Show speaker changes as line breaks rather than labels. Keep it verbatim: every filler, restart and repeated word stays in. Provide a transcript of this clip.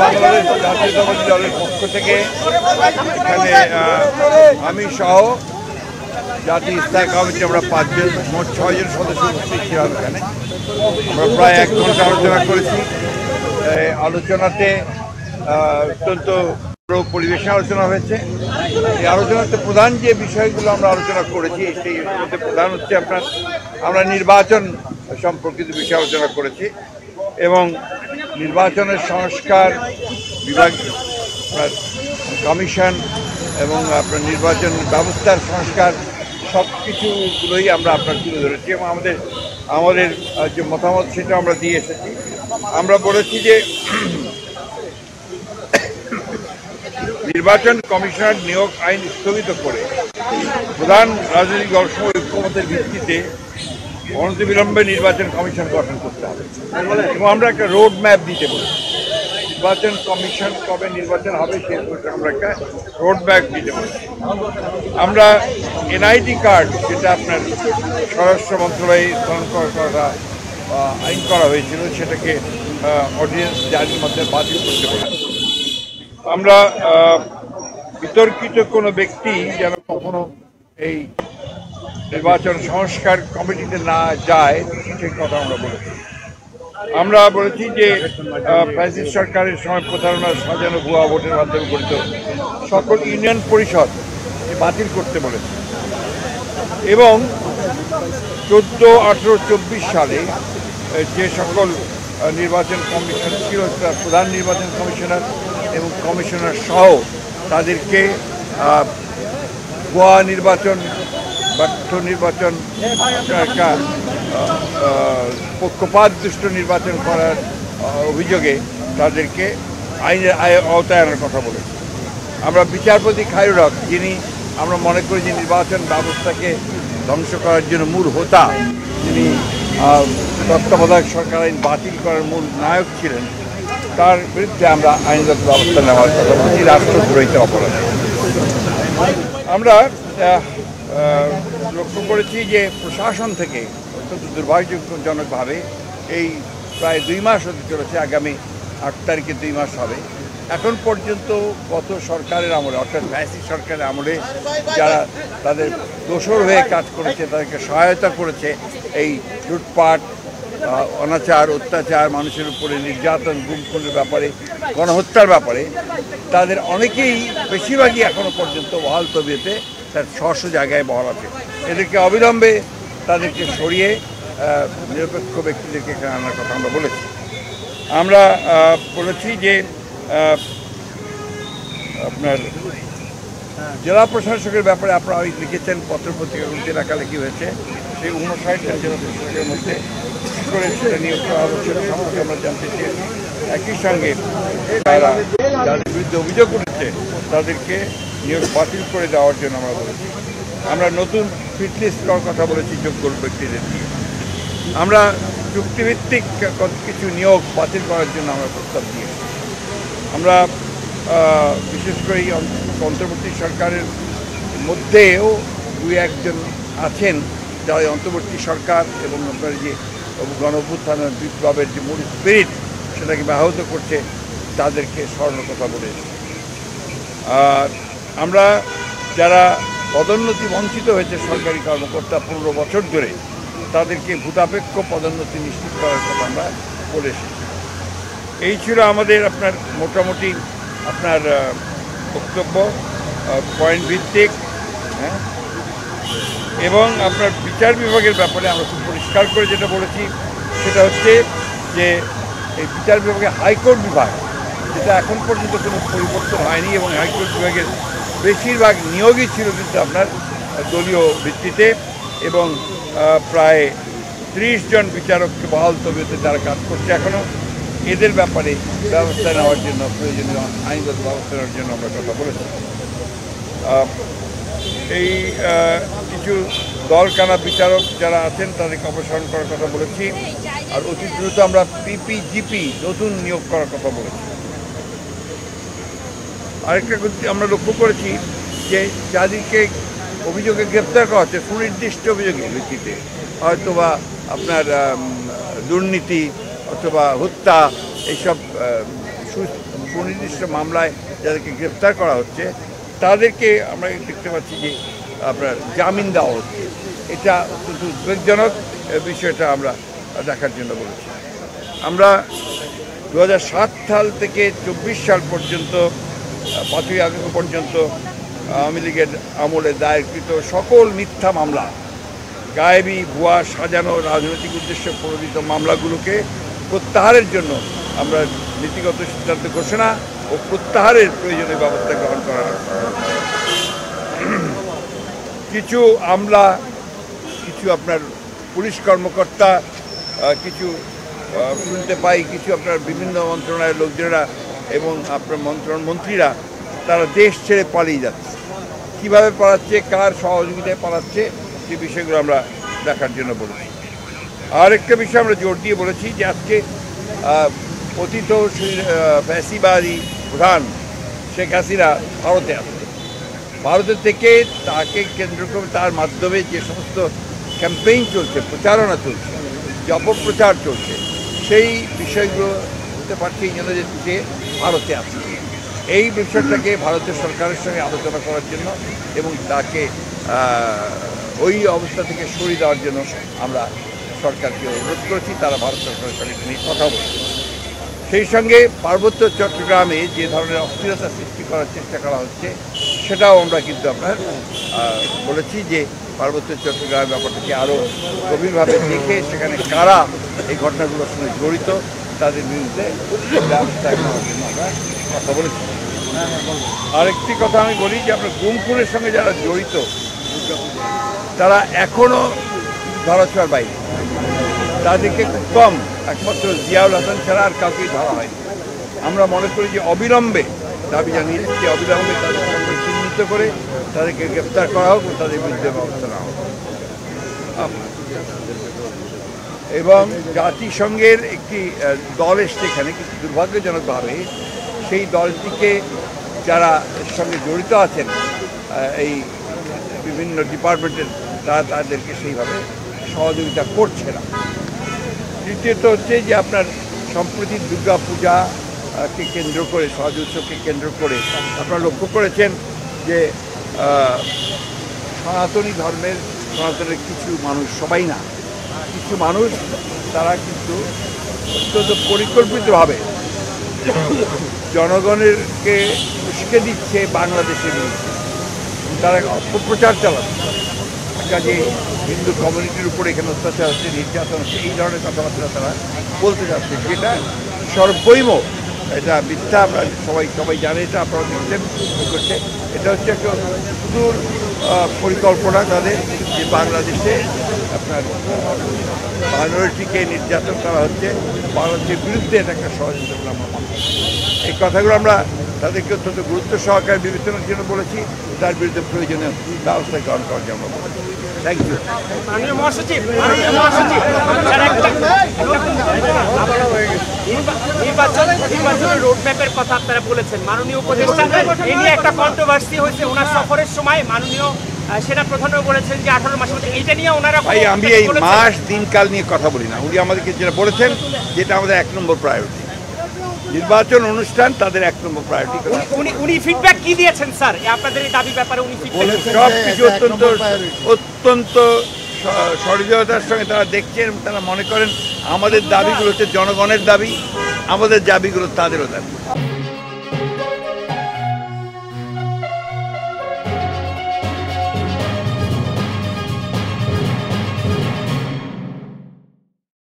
বাংলাদেশ জাতীয়তাবাদী দলের পক্ষ থেকে এখানে আমি সহ জাতীয় স্থায়ী কমিটি আমরা পাঁচজন মোট ছয়জন সদস্য উপস্থিত ছিলাম। এখানে আমরা প্রায় এক ঘন্টা আলোচনা করেছি। আলোচনাতে অত্যন্ত পরিবেশে আলোচনা হয়েছে। এই আলোচনাতে প্রধান যে বিষয়গুলো আমরা আলোচনা করেছি সেই মধ্যে প্রধান হচ্ছে আপনার আমরা নির্বাচন সম্পর্কিত বিষয়ে আলোচনা করেছি এবং নির্বাচনের সংস্কার বিভাগ কমিশন এবং আপনার নির্বাচন ব্যবস্থার সংস্কার সব কিছুগুলোই আমরা আপনার তুলে ধরেছি এবং আমাদের আমাদের যে মতামত সেটা আমরা দিয়ে এসেছি। আমরা বলেছি যে নির্বাচন কমিশনার নিয়োগ আইন স্থগিত করে প্রধান রাজনৈতিক দলসহ ঐক্যমতের ভিত্তিতে অনতিবিলম্বে নির্বাচন কমিশন গঠন করতে হবে এবং আমরা একটা রোড ম্যাপ দিতে বলি। নির্বাচন কমিশন কবে নির্বাচন হবে সে আমরা একটা রোড ম্যাপ দিতে বলি। আমরা এনআইডি কার্ড যেটা আপনার স্বরাষ্ট্র মন্ত্রণালয়ে স্মরণ করা আইন করা হয়েছিল সেটাকে অর্ডিন্যান্স জারির মধ্যে বাতিল করতে বলি। আমরা বিতর্কিত কোনো ব্যক্তি যেন কখনো এই নির্বাচন সংস্কার কমিটিতে না যায় সেই কথা আমরা বলেছি। আমরা বলেছি যে ফ্যাসিস্ট সরকারের সময় প্রতারণা সাজানো ভুয়া ভোটের মাধ্যমে গঠিত সকল ইউনিয়ন পরিষদ বাতিল করতে বলেছি এবং চোদ্দো আঠেরো চব্বিশ সালে যে সকল নির্বাচন কমিশন ছিল তার প্রধান নির্বাচন কমিশনার এবং কমিশনার সহ তাদেরকে ভুয়া নির্বাচন ব্যর্থ নির্বাচন একটা পক্ষপাত দুষ্ট নির্বাচন করার অভিযোগে তাদেরকে আইনের আওতায় আনার কথা বলেছি। আমরা বিচারপতি খায়রুল হক যিনি আমরা মনে করি যে নির্বাচন ব্যবস্থাকে ধ্বংস করার জন্য মূল হোতা, যিনি তত্ত্বাবধায়ক সরকার আইন বাতিল করার মূল নায়ক ছিলেন, তার বিরুদ্ধে আমরা আইনগত ব্যবস্থা নেওয়ার কথা বলছি রাষ্ট্রদ্রোহিত অপরাধ। আমরা লক্ষ্য করেছি যে প্রশাসন থেকে অত্যন্ত দুর্ভাগ্যজনকভাবে এই প্রায় দুই মাস হতে চলেছে, আগামী আট তারিখে দুই মাস হবে, এখন পর্যন্ত গত সরকারের আমলে অর্থাৎ ফ্যাসিস্ট সরকারের আমলে যারা তাদের দোসর হয়ে কাজ করেছে তাদেরকে সহায়তা করেছে এই লুটপাট অনাচার অত্যাচার মানুষের উপরে নির্যাতন গুম খুনের ব্যাপারে গণহত্যার ব্যাপারে তাদের অনেকেই বেশিরভাগই এখনও পর্যন্ত বহাল তবিয়তে তার স্ব জায়গায় বহাল আছে। এদেরকে অবিলম্বে তাদেরকে সরিয়ে নিরপেক্ষ ব্যক্তিদেরকে এখানে আনার কথা আমরা বলেছি। আমরা বলেছি যে আপনার জেলা প্রশাসকের ব্যাপারে আপনারা লিখেছেন পত্রপত্রিকাগুলিতে লেখালেখি হয়েছে, সেই উনষাট জন জেলা প্রশাসকের মধ্যে কী করে সেটা নিয়োগ করা হবে সেটা সম্পর্কে আমরা জানতে চেয়েছি। একই সঙ্গে তারা যাদের বিরুদ্ধে অভিযোগ উঠেছে তাদেরকে নিয়োগ বাতিল করে দেওয়ার জন্য আমরা বলেছি। আমরা নতুন ফিটলিস্ট করার কথা বলেছি যোগ্য ব্যক্তিদের নিয়ে। আমরা চুক্তিভিত্তিক কিছু নিয়োগ বাতিল করার জন্য আমরা প্রস্তাব দিয়েছি। আমরা বিশেষ করে অন্তর্বর্তী সরকারের মধ্যেও দুই একজন আছেন যারা অন্তর্বর্তী সরকার এবং আপনার যে গণঅভ্যুত্থানের বিপ্লবের যে মূল স্পিরিট সেটাকে ব্যাহত করছে তাদেরকে স্মরণের কথা বলেছি। আর আমরা যারা পদোন্নতি বঞ্চিত হয়েছে সরকারি কর্মকর্তা পনেরো বছর ধরে তাদেরকে ভূতাপেক্ষ পদোন্নতি নিশ্চিত করার কথা আমরা বলে এসেছি। এই ছিল আমাদের আপনার মোটামুটি আপনার বক্তব্য পয়েন্ট ভিত্তিক, হ্যাঁ। এবং আপনার বিচার বিভাগের ব্যাপারে আমরা খুব পরিষ্কার করে যেটা বলেছি সেটা হচ্ছে যে এই বিচার বিভাগে হাইকোর্ট বিভাগ যেটা এখন পর্যন্ত কোনো পরিবর্তন হয়নি এবং হাইকোর্ট বিভাগের বেশিরভাগ নিয়োগই ছিল কিন্তু আপনার দলীয় ভিত্তিতে এবং প্রায় ত্রিশ জন বিচারককে বহাল তবিয়তে তারা কাজ করছে এখনও। এদের ব্যাপারে ব্যবস্থা নেওয়ার জন্য প্রয়োজনীয় আইনগত ব্যবস্থা নেওয়ার জন্য আমরা কথা বলেছি। এই কিছু দলকানা বিচারক যারা আছেন তাদেরকে অপসারণ করার কথা বলেছি। আর অতি দ্রুত আমরা পিপিজিপি নতুন নিয়োগ করার কথা বলেছি। আরেকটা আমরা লক্ষ্য করেছি যে যাদেরকে অভিযোগে গ্রেপ্তার করা হচ্ছে সুনির্দিষ্ট অভিযোগের ভিত্তিতে, হয়তো বা আপনার দুর্নীতি অথবা হত্যা এইসব সুনির্দিষ্ট মামলায় যাদেরকে গ্রেপ্তার করা হচ্ছে তাদেরকে আমরা দেখতে পাচ্ছি যে আপনার জামিন দেওয়া হচ্ছে। এটা অত্যন্ত উদ্বেগজনক বিষয়টা আমরা দেখার জন্য বলেছি। আমরা দু হাজার সাত সাল থেকে চব্বিশ সাল পর্যন্ত পাঁচই আগস্ট পর্যন্ত আওয়ামী লীগের আমলে দায়েরকৃত সকল মিথ্যা মামলা, গায়েবী, ভুয়া, সাজানো, রাজনৈতিক উদ্দেশ্যে প্রণোদিত মামলাগুলোকে প্রত্যাহারের জন্য আমরা নীতিগত সিদ্ধান্ত ঘোষণা ও প্রত্যাহারের প্রয়োজনীয় ব্যবস্থা গ্রহণ করা। কিছু আমলা, কিছু আপনার পুলিশ কর্মকর্তা, কিছু শুনতে পাই কিছু আপনার বিভিন্ন মন্ত্রণালয়ের লোকজনেরা এবং আপনার মন্ত্রণ মন্ত্রীরা তারা দেশ ছেড়ে পালিয়ে যাচ্ছে। কীভাবে পালাচ্ছে, কার সহযোগিতায় পালাচ্ছে, সে বিষয়গুলো আমরা দেখার জন্য বলেছি। আর একটা বিষয় আমরা জোর দিয়ে বলেছি যে আজকে পতিত ফ্যাসিবাদী প্রধান শেখ হাসিনা ভারতে আসছে। ভারতে থেকে তাকে কেন্দ্র করে তার মাধ্যমে যে সমস্ত ক্যাম্পেইন চলছে, প্রচারণা চলছে, যে অপপ্রচার চলছে, সেই বিষয়গুলো হতে পারছে এই জন্য যে সে ভারতে আসছে। এই বিষয়টাকে ভারতের সরকারের সঙ্গে আলোচনা করার জন্য এবং তাকে ওই অবস্থা থেকে সরিয়ে দেওয়ার জন্য আমরা সরকারকে অনুরোধ করেছি। তারা ভারত সরকারের সঙ্গে নিয়ে কথা বলছে। সেই সঙ্গে পার্বত্য চট্টগ্রামে যে ধরনের অস্থিরতা সৃষ্টি করার চেষ্টা করা হচ্ছে সেটাও আমরা কিন্তু আপনার বলেছি যে পার্বত্য চট্টগ্রামের ব্যাপারটাকে আরও গভীরভাবে দেখে সেখানে কারা এই ঘটনাগুলোর সঙ্গে জড়িত তাদের বিরুদ্ধে ব্যবস্থা নেওয়ার জন্য আমরা কথা বলেছি। আরেকটি কথা আমি বলি যে আপনার গুমখুনের সঙ্গে যারা জড়িত তারা এখনও ধরাছোঁয়ার বাইরে, তাদেরকে খুব কম, একমাত্র জিয়াউল হাসান ছাড়া আর কাউকেই ধরা হয়নি। আমরা মনে করি যে অবিলম্বে দাবি জানিয়ে যে অবিলম্বে তাদের সঙ্গে চিহ্নিত করে তাদেরকে গ্রেপ্তার করা হোক ও তাদের বিরুদ্ধে ব্যবস্থা নেওয়া হোক। এবং জাতিসংঘের একটি দল এসছে এখানে, কিন্তু দুর্ভাগ্যজনকভাবে সেই দলটিকে যারা এর সঙ্গে জড়িত আছেন এই বিভিন্ন ডিপার্টমেন্টের, তারা তাদেরকে সেইভাবে সহযোগিতা করছে না। দ্বিতীয়ত হচ্ছে যে আপনার সম্প্রতি দুর্গা পূজাকে কেন্দ্র করে, সহজ উৎসবকে কেন্দ্র করে আপনারা লক্ষ্য করেছেন যে সনাতনী ধর্মের সনাতনের কিছু মানুষ, সবাই না, কিছু মানুষ তারা কিন্তু অত্যন্ত পরিকল্পিতভাবে জনগণেরকে উস্কে দিচ্ছে বাংলাদেশের বিরুদ্ধে। তারা অপপ্রচার চালাচ্ছে, কাজে হিন্দু কমিউনিটির উপরে এখানে অত্যাচার হচ্ছে, নির্যাতন হচ্ছে, এই ধরনের কথাবার্তা তারা বলতে যাচ্ছে, যেটা সর্বৈম এটা মিথ্যা। আমরা সবাই সবাই জানে, এটা আপনারা দেখছেন করছে। এটা হচ্ছে একটা সুদূর পরিকল্পনা তাদের, যে বাংলাদেশে আপনার মাইনরিটিকে নির্যাতন করা হচ্ছে, বাংলাদেশের বিরুদ্ধে এটা একটা ষড়যন্ত্র বলে আমরা মনে করি। এই কথাগুলো আমরা তাদেরকে অত্যন্ত গুরুত্ব সহকারে বিবেচনার জন্য বলেছি, তার বিরুদ্ধে প্রয়োজনীয় ব্যবস্থা গ্রহণ করার জন্য বলেছি। Thank you.
মাননীয় মহাসচিব, মাননীয় মহাসচিব, নির্বাচন নির্বাচনের রোডম্যাপের কথা আপনারা বলেছেন। মাননীয় উপদেষ্টা এ নিয়ে একটা কন্ট্রোভার্সি হয়েছে ওনার সফরের সময়। মাননীয় সেনা প্রধানও বলেছেন যে আঠারো মাসের মধ্যে, এইটা নিয়ে ওনারা
ভাই আমি এই মাস দিনকাল নিয়ে কথা বলি না। উনি আমাদেরকে যেটা বলেছেন যেটা আমাদের এক নম্বর প্রায়োরিটি, নির্বাচন অনুষ্ঠান তাদের এক নম্বর প্রায়োরিটি।
উনি উনি ফিডব্যাক কি দিয়েছেন স্যার আপনাদের এই দাবি ব্যাপারে? উনি
সব কিছু অত্যন্ত অত্যন্ত সহৃদয়তার সঙ্গে তারা দেখছেন। তারা মনে করেন আমাদের দাবিগুলো হচ্ছে জনগণের দাবি, আমাদের দাবিগুলো তাদেরও দাবি।